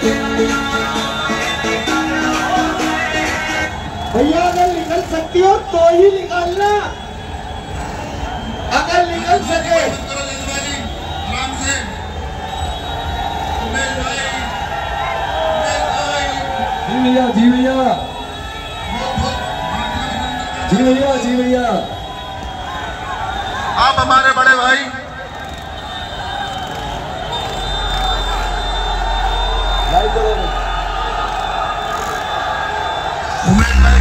भैया अगर निकल सकती हो तो ही निकालना, अगर निकल सके। आराम से। जी भैया, जी भैया, जी भैया, जी भैया। आप हमारे बड़े भाई लाइव करो। उमेश भाई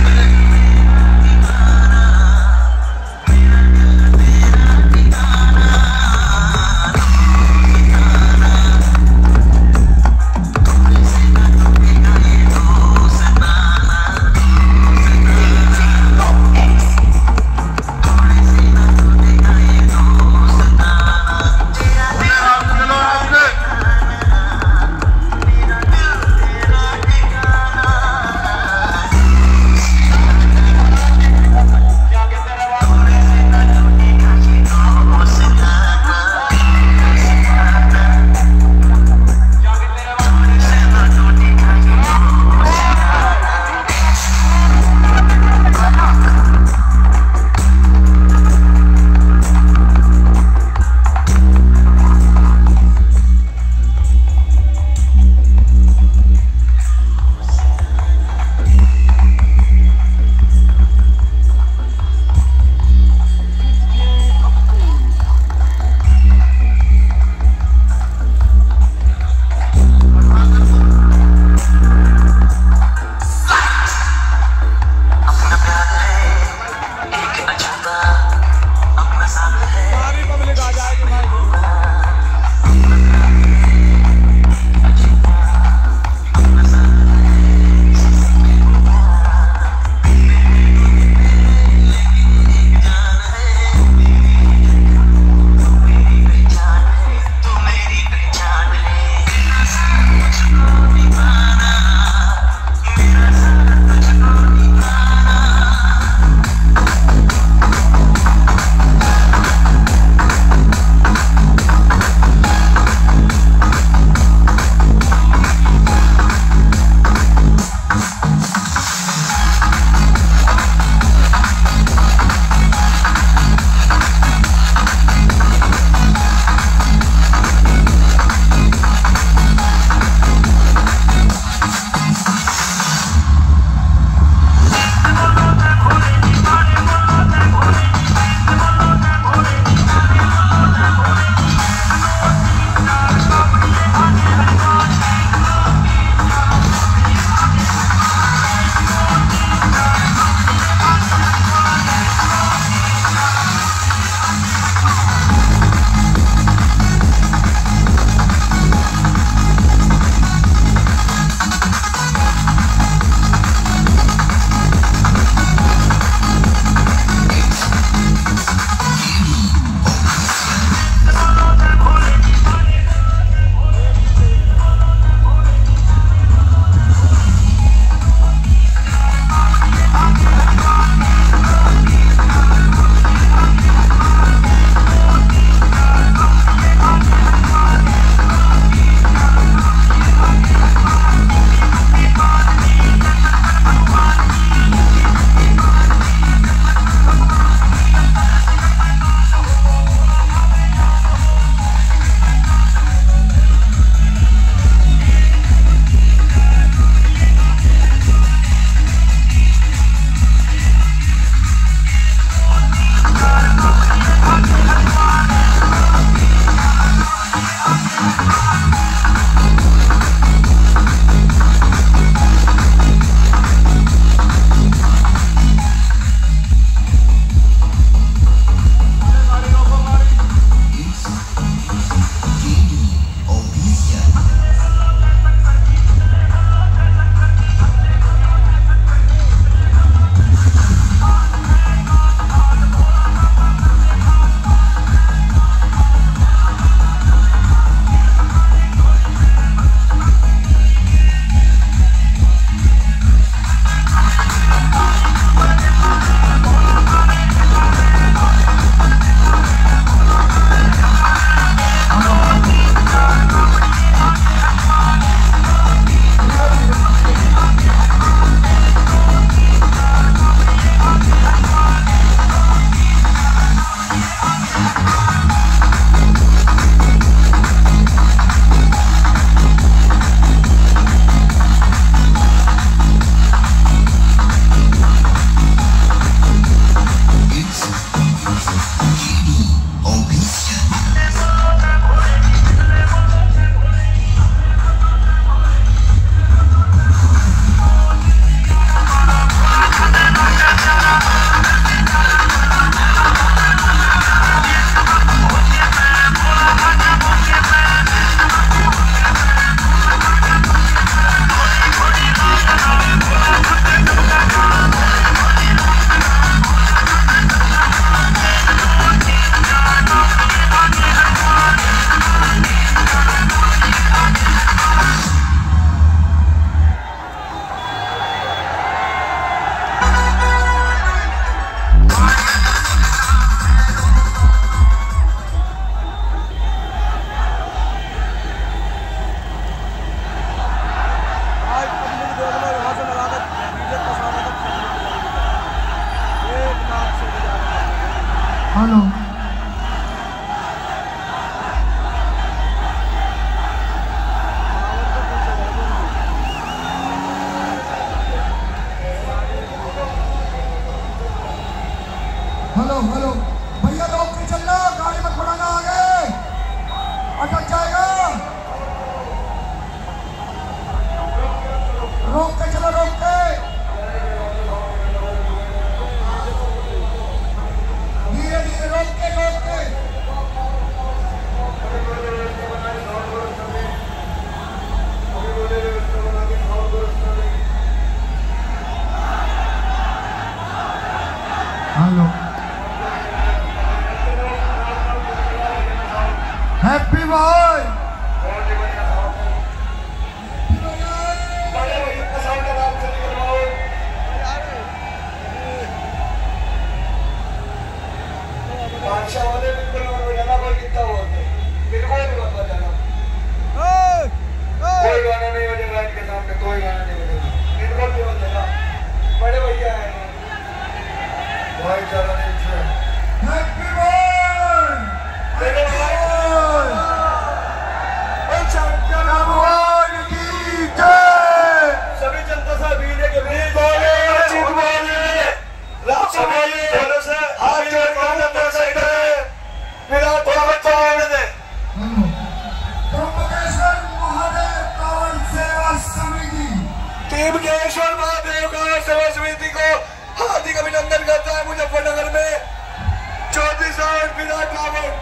त्रिभुवनेश्वर महादेव का सेवा समिति को हार्दिक अभिनंदन करता है। मुजफ्फरनगर में 34 साउंड विराट रावण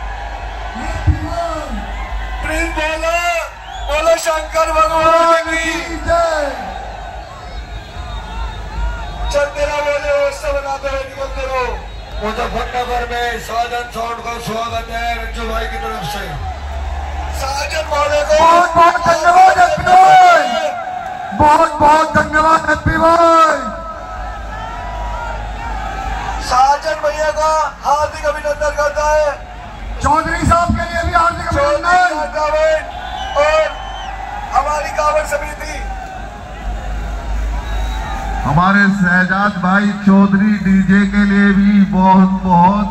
प्रिंस बोला शंकर भगवान की चलते रहो, बोले उत्सव बनाते रहो, निकलते रहो। मुजफ्फरनगर में साजन साउंड का स्वागत है रज्जू भाई की तरफ से। साजन महोदय को बहुत बहुत धन्यवाद हैप्पी भाई, बहुत बहुत धन्यवाद हैप्पी भाई। साजन भैया का हार्दिक अभिनंदन करता है। चौधरी साहब के लिए भी हार्दिक अभिनंदन। और हमारी कांवड़ समिति हमारे शहजाद भाई चौधरी डीजे के लिए भी बहुत बहुत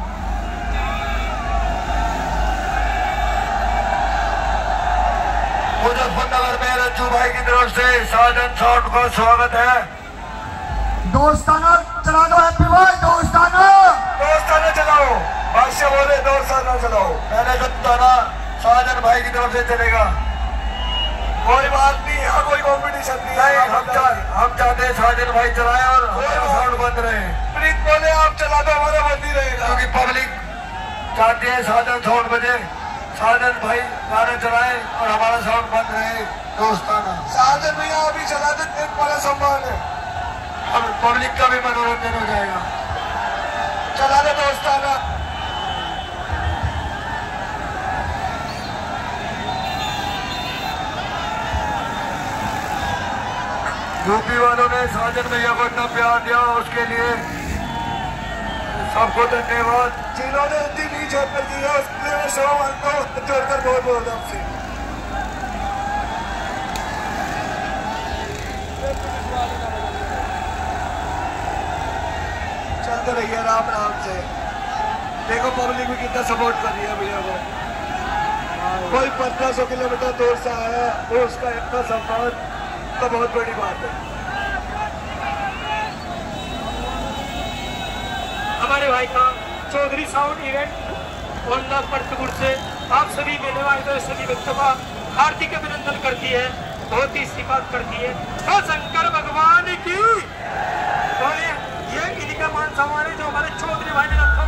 मुजफ्फरनगर में रज्जू भाई की तरफ से साजन साउंड का स्वागत है। दोस्ताना चला दो हैप्पी भाई, दोस्ताना चलाओ, भाष्य बोले दोस्ताना चलाओ। पहले दोस्ताना साजन भाई की तरफ से चलेगा। कोई बात नहीं, यहाँ कोई कंपटीशन नहीं है। हम चाहते हैं साजन भाई चलाए और हमारा साउंड बंद रहे। प्रीत बोले आप चला दो, हमारा बंद ही रहेगा, क्योंकि पब्लिक चाहते हैं साजन साउंड बजे, साजन भाई गाना चलाए और हमारा साउंड बंद रहे। दोस्ताना साजन भैया अभी चला दे, एक बड़ा सम्मान है, अब पब्लिक का भी मनोरंजन हो जाएगा। चला दे दोस्ताना। यूपी वालों ने साजन भैया को इतना प्यार दिया, उसके लिए सबको धन्यवाद। जिन्होंने इतनी नीच हरकत की है उसके लिए मैं क्षमा मांगता हूँ, जोड़कर बहुत बहुत आपसे। चलते रहिए राम राम से। देखो पब्लिक भी कितना सपोर्ट कर रही है भैया को। कोई 1500 किलोमीटर दूर से आया तो उसका इतना सम्मान तो बहुत बड़ी बात है। हमारे भाई का चौधरी साउंड इवेंट ओल्ला परतपुर से आप सभी मेले वाले सभी व्यक्तियों का हार्दिक अभिनंदन करती है, बहुत ही सिफारिश करती है। तो शंकर भगवान की, तो ये इनका मान सम्मान है जो हमारे चौधरी भाई ने रखा